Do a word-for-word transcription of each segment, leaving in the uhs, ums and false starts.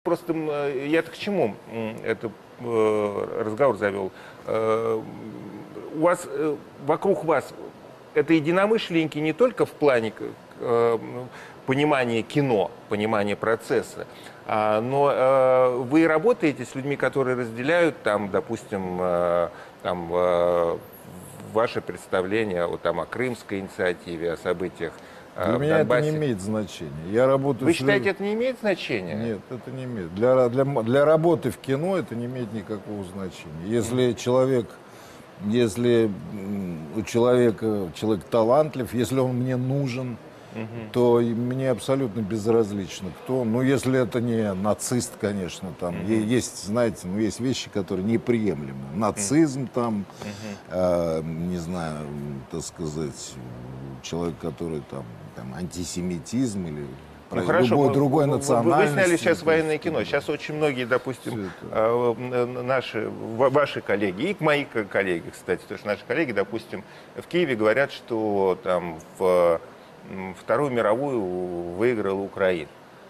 Просто я-то к чему этот разговор завел? У вас, вокруг вас это единомышленники не только в плане понимания кино, понимания процесса, но вы работаете с людьми, которые разделяют, там, допустим, там, ваше представление о, там, о крымской инициативе, о событиях. Для меня это не имеет значения. Я работаю. Вы считаете, это не имеет значения? Нет, это не имеет. Для, для, для работы в кино это не имеет никакого значения. Если mm. человек, если у человека человек талантлив, если он мне нужен, mm-hmm. то мне абсолютно безразлично, кто. Ну, если это не нацист, конечно, там mm-hmm. есть, знаете, ну, есть вещи, которые неприемлемы. Нацизм, mm-hmm. там, mm-hmm. э, не знаю, так сказать, человек, который там, там антисемитизм или ну, хорошо, любой мы, другой вы, национальности. Вы сняли сейчас военное кино. Сейчас очень многие, допустим, наши, ваши коллеги, и мои коллеги, кстати, потому что наши коллеги, допустим, в Киеве говорят, что там в Вторую мировую выиграла Украина.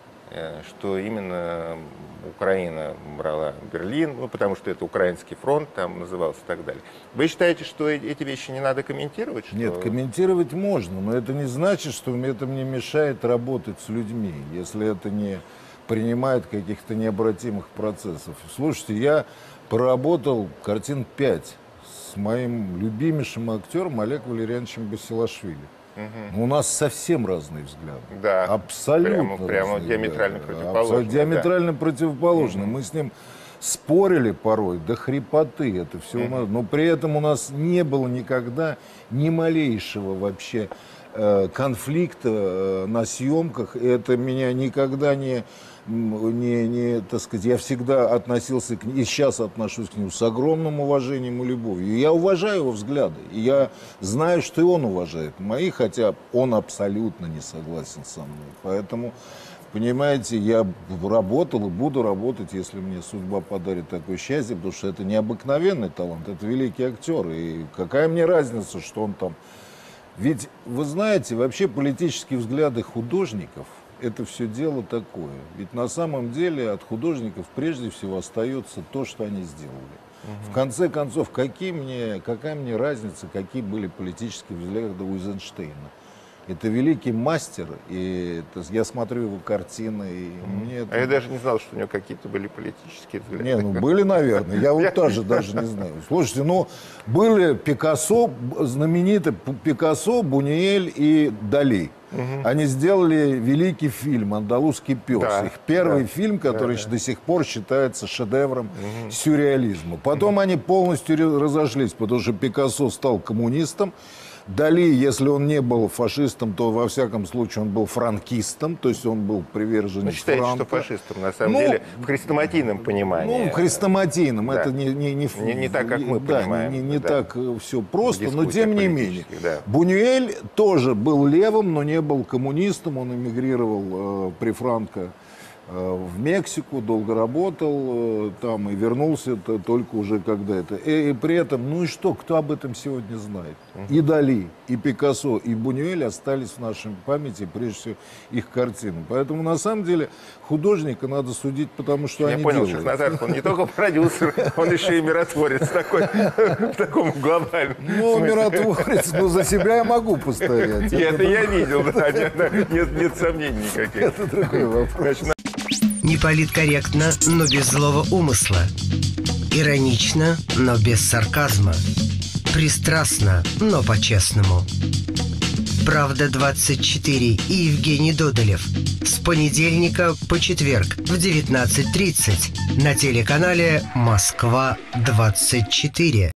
Что именно Украина брала Берлин, ну, потому что это украинский фронт там назывался и так далее. Вы считаете, что эти вещи не надо комментировать? Что... Нет, комментировать можно, но это не значит, что это мне мешает работать с людьми, если это не принимает каких-то необратимых процессов. Слушайте, я проработал картин пять с моим любимейшим актером Олегом Валерьяновичем Басилашвили. Угу. У нас совсем разные взгляды. Да, абсолютно прямо, прямо диаметрально противоположные. Абсолютно диаметрально да. противоположные. Угу. Мы с ним спорили порой до хрипоты. Это все угу. у нас, но при этом у нас не было никогда ни малейшего вообще э, конфликта э, на съемках. И это меня никогда не... Не, не, так сказать, я всегда относился к нему, и сейчас отношусь к нему с огромным уважением и любовью. Я уважаю его взгляды, и я знаю, что и он уважает мои, хотя он абсолютно не согласен со мной. Поэтому, понимаете, я работал и буду работать, если мне судьба подарит такое счастье, потому что это необыкновенный талант, это великий актер. И какая мне разница, что он там... Ведь, вы знаете, вообще политические взгляды художников, это все дело такое. Ведь на самом деле от художников прежде всего остается то, что они сделали. Угу. В конце концов, какие мне, какая мне разница, какие были политические взгляды у Эйзенштейна? Это великий мастер, и это, я смотрю его картины. И mm. мне это... А я даже не знал, что у него какие-то были политические взгляды. Не, ну были, наверное. Я вот тоже даже не знаю. Слушайте, ну были Пикассо, знаменитый Пикассо, Бунюэль и Дали. Угу. Они сделали великий фильм «Андалузский пес». Да, их первый да, фильм, который да, да. до сих пор считается шедевром угу. сюрреализма. Потом угу. они полностью разошлись, потому что Пикассо стал коммунистом. Дали, если он не был фашистом, то во всяком случае он был франкистом, то есть он был приверженец Вы считаете, Франка. что фашистом, на самом ну, деле, в хрестоматийном понимании? Ну, в хрестоматийном, да. это не, не, не, не, не так, как мы да, понимаем. Не, не, не да. так все просто, но тем не менее. Да. Бунюэль тоже был левым, но не был коммунистом, он эмигрировал э, при Франко в Мексику, долго работал э, там и вернулся -то только уже когда это. И, и при этом, ну и что, кто об этом сегодня знает? Uh-huh. И Дали, и Пикассо, и Бунюэль остались в нашей памяти, прежде всего, их картины. Поэтому, на самом деле, художника надо судить, потому что Я они понял, делают. Шахназаров, он не только продюсер, он еще и миротворец такой, в таком глобальном Ну, миротворец, но за себя я могу постоять. Это я видел, да, нет сомнений никаких. Это другой вопрос. Не политкорректно, но без злого умысла. Иронично, но без сарказма. Пристрастно, но по-честному. «Правда двадцать четыре» и Евгений Додолев. С понедельника по четверг в девятнадцать тридцать на телеканале «Москва двадцать четыре».